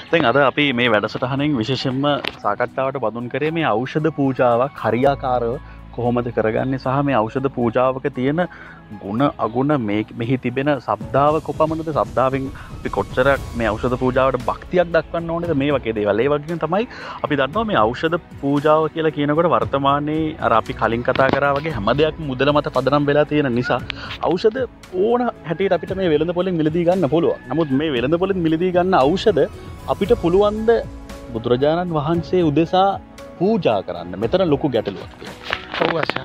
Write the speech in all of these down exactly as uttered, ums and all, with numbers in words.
දැන් අද අපි මේ වැඩසටහනෙන් විශේෂයෙන්ම සාකච්ඡාවට බඳුන් කරේ මේ ඖෂධ පූජාවක් හරියාකාරව කොහොමද කරගන්නේ සහ මේ ඖෂධ පූජාවක තියෙන ගුණ අගුණ මේ මෙහි තිබෙන ශ්‍රද්ධාව කොපමණද ශ්‍රද්ධාවෙන් අපි කොච්චරක් මේ ඖෂධ පූජාවට භක්තියක් දක්වන්න ඕනේද මේ වගේ දේවල්. ඒ වගේම තමයි අපි දන්නවා මේ ඖෂධ පූජාව කියලා කියනකොට වර්තමානයේ අර අපි කලින් කතා කරා වගේ හැම දෙයක්ම මුදල මත පදනම් වෙලා තියෙන නිසා ඖෂධ ඕන හැටියට අපිට මේ වෙළඳ පොලෙන් මිලදී ගන්න පුළුවන්. නමුත් මේ වෙළඳ පොලෙන් මිලදී ගන්න ඖෂධ අපිට පුළුවන් ද බුදුරජාණන් වහන්සේ උදෙසා පූජා කරන්න. මෙතන ලොකු ගැටලුවක් තියෙනවා. ඔව් ආශා.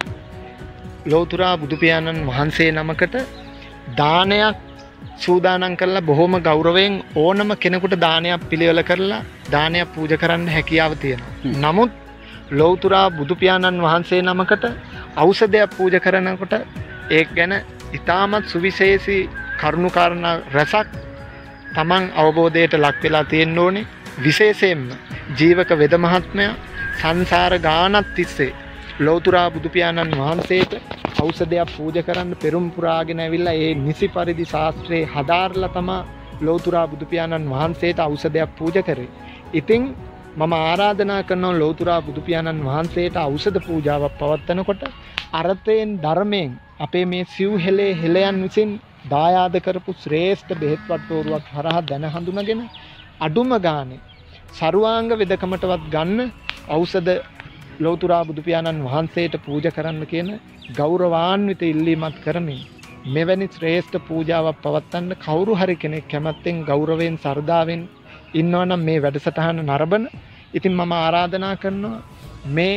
ලෞතුරා බුදු පියාණන් වහන්සේ නමකට දානයක් සූදානම් කරලා බොහොම ගෞරවයෙන් ඕනම කෙනෙකුට දානයක් පිළිවෙල කරලා දානයක් පූජා කරන්න හැකියාව තියෙනවා. නමුත් ලෞතුරා බුදු පියාණන් වහන්සේ නමකට ඖෂධයක් පූජා කරනකොට ඒක ගැන ඉතාමත් සුවිශේෂී කරුණු කාරණා රසක් තමන් අවබෝධයට ලක් වෙලා තියෙන්න ඕනේ. විශේෂයෙන්ම ජීවක වෙද මහත්මයා සංසාර ගානක් තිස්සේ ලෞතුරා බුදු පියාණන් වහන්සේට ඖෂධයක් පූජා කරන්න පෙරම් පුරාගෙන ඇවිල්ලා ඒ නිසි පරිදි ශාස්ත්‍රයේ හදාarලා තමයි ලෞතුරා බුදු පියාණන් වහන්සේට ඖෂධයක් පූජා කරේ. ඉතින් මම ආරාධනා කරනවා ලෞතුරා බුදු පියාණන් වහන්සේට ඖෂධ පූජාවක් පවත්වනකොට අර්ථයෙන් ධර්මයෙන් අපේ මේ සිව් හෙලේ හෙලයන් විසින් දායාද කරපු ශ්‍රේෂ්ඨ බෙහෙත් වට්ටෝරුවක් හරහා දැන හඳුනගෙන අඩුම ගානේ සරුවාංග වෙදකමටවත් ගන්න ඖෂධ ලෞතුරා බුදු පියාණන් වහන්සේට පූජා කරන්න කියන ගෞරවාන්විත ඉල්ලීමක් කරමින් මෙවැනි ශ්‍රේෂ්ඨ පූජාවක් පවත්වන්න කවුරු හරි කෙනෙක් කැමැත්තෙන් ගෞරවයෙන් සරදාවෙන් ඉන්නවනම් මේ වැඩසටහන නරඹන. ඉතින් මම ආරාධනා කරනවා මේ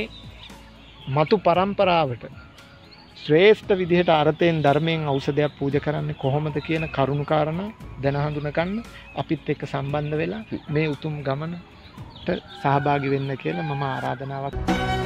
මතු පරම්පරාවට ශ්‍රේෂ්ඨ විදිහට අර්ථයෙන් ධර්මයෙන් ඖෂධයක් පූජා කරන්නේ කොහොමද කියන කරුණු කාරණා දැන හඳුන ගන්න අපිත් එක්ක සම්බන්ධ වෙලා මේ උතුම් ගමනට සහභාගී වෙන්න කියලා මම ආරාධනාවක්